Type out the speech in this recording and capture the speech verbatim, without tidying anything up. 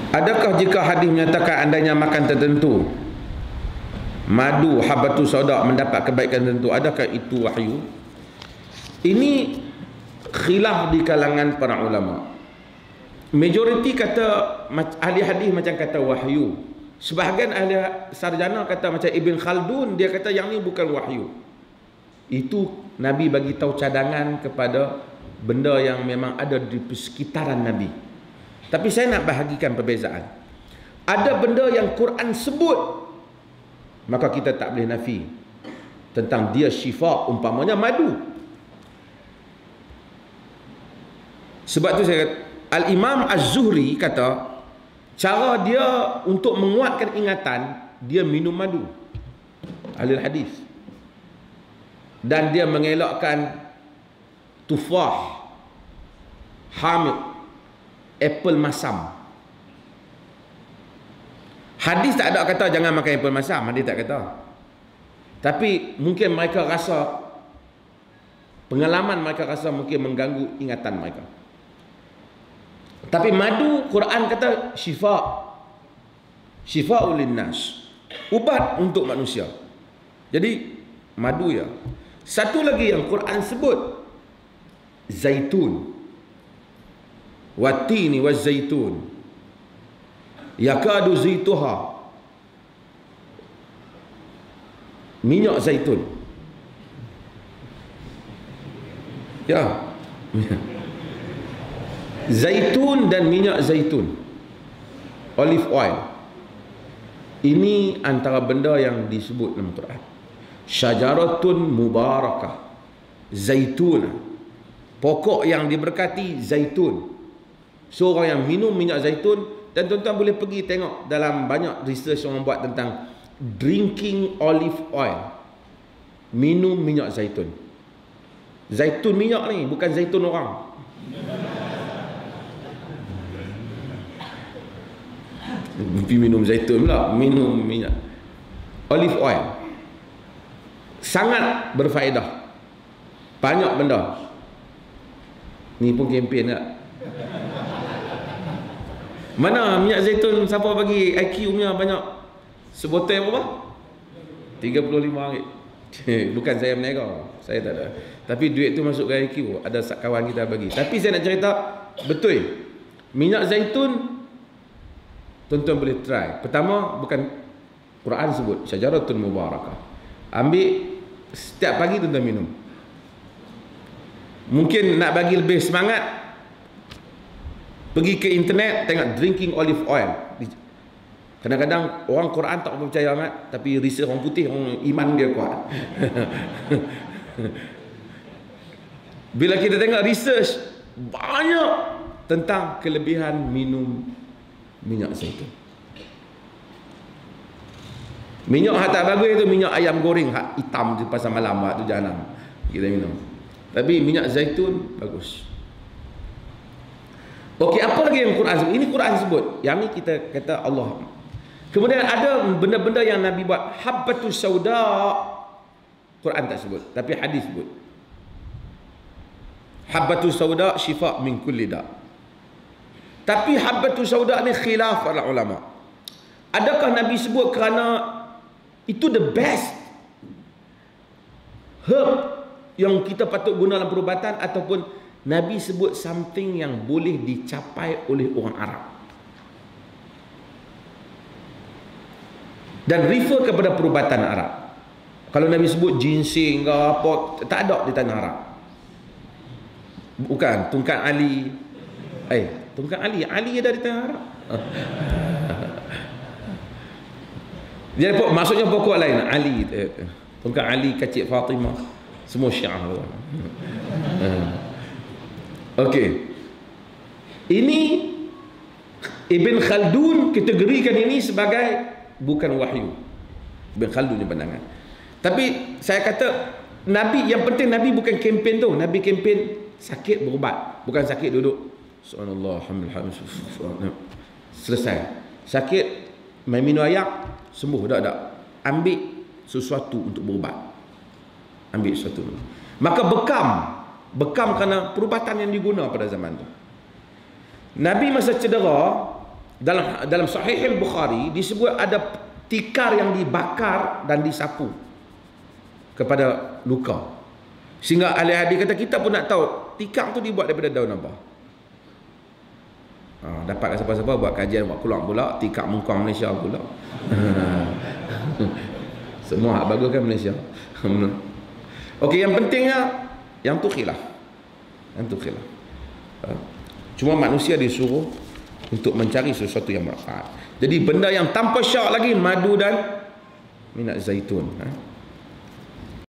Adakah jika hadis menyatakan andainya makan tertentu madu habatu sauda mendapat kebaikan tertentu, adakah itu wahyu? Ini khilaf di kalangan para ulama. Majoriti kata ahli hadis macam kata wahyu. Sebahagian ahli sarjana kata macam Ibn Khaldun, dia kata yang ni bukan wahyu. Itu Nabi bagi tahu cadangan kepada benda yang memang ada di sekitaran Nabi. Tapi saya nak bahagikan perbezaan. Ada benda yang Quran sebut, maka kita tak boleh nafi tentang dia syifa, umpamanya madu. Sebab tu saya kata, Al-Imam Az-Zuhri kata cara dia untuk menguatkan ingatan, dia minum madu. Ahli hadis. Dan dia mengelakkan tufah, hamid, apple masam. Hadis tak ada kata jangan makan apple masam, hadis tak kata. Tapi mungkin mereka rasa, pengalaman mereka rasa mungkin mengganggu ingatan mereka. Tapi madu, Quran kata syifa, syifa'ul linnas, ubat untuk manusia. Jadi madu ya. Satu lagi yang Quran sebut, zaitun, watini wa zaitun yakadu zaituha, minyak zaitun ya. Zaitun dan minyak zaitun, olive oil, ini antara benda yang disebut dalam Quran. Syajaratun mubarakah, zaitun, pokok yang diberkati, zaitun. So orang yang minum minyak zaitun, dan tuan-tuan boleh pergi tengok dalam banyak research orang buat tentang drinking olive oil, minum minyak zaitun. Zaitun minyak ni, bukan zaitun orang. Minum zaitun pula, minum minyak olive oil. Sangat berfaedah, banyak benda. Ni pun kempen tak? Mana minyak zaitun, siapa bagi I Q punya banyak? Sebotol berapa? tiga puluh lima ringgit. Bukan saya meniaga, saya tak ada. Tapi duit tu masuk ke I Q, ada kawan kita bagi. Tapi saya nak cerita, betul, minyak zaitun tuan-tuan boleh try. Pertama, bukan Quran sebut syajaratun mubarakah. Ambil setiap pagi tuan-tuan minum. Mungkin nak bagi lebih semangat, pergi ke internet tengok drinking olive oil. Kadang-kadang orang Quran tak percaya sangat, tapi research orang putih, orang iman dia kuat. Bila kita tengok research, banyak tentang kelebihan minum minyak zaitun. Minyak hak tak bagus itu minyak ayam goreng hak hitam di pasar malam, hak tu jahanam kita minum. Tapi minyak zaitun bagus. Okey, apa lagi yang Quran sebut? Ini Quran sebut. Yang ni kita kata Allah. Kemudian ada benda-benda yang Nabi buat. Habbatus sauda, Quran tak sebut, tapi hadis sebut. Habbatus sauda syifa min kulli da. Tapi habbatus sauda ni khilaf para ulama. Adakah Nabi sebut kerana itu the best herb yang kita patut guna dalam perubatan, ataupun Nabi sebut something yang boleh dicapai oleh orang Arab dan refer kepada perubatan Arab? Kalau Nabi sebut ginseng ke apa, tak ada di tanah Arab. Bukan tungkat Ali. Eh, tungkat Ali, Ali ada di tanah Arab. Jadi maksudnya pokok lain, Ali, tungkat Ali, kacik Fatimah, semua Syiah. Okey. Ini Ibn Khaldun kategorikan ini sebagai bukan wahyu. Ibn Khaldun ni pandangan. Tapi saya kata Nabi, yang penting Nabi bukan kempen tu. Nabi kempen sakit berubat, bukan sakit duduk subhanallah alhamdulillah selesai. Sakit main minum air sembuh, dak dak. Ambil sesuatu untuk berubat. Ambil sesuatu. Maka bekam, bekam kerana perubatan yang diguna pada zaman tu. Nabi masa cedera dalam dalam Sahih Al-Bukhari disebut ada tikar yang dibakar dan disapu kepada luka. Sehingga ahli hadis kata kita pun nak tahu tikar tu dibuat daripada daun apa. Ha, dapat siapa-siapa buat kajian buat keluar pula tikar mengkuang Malaysia pula. Semua hak bagus kan Malaysia. Okey, yang pentingnya yang tu khilaf. Yang tu khilaf. Cuma manusia disuruh untuk mencari sesuatu yang manfaat. Jadi benda yang tanpa syak lagi madu dan minyak zaitun. Ha?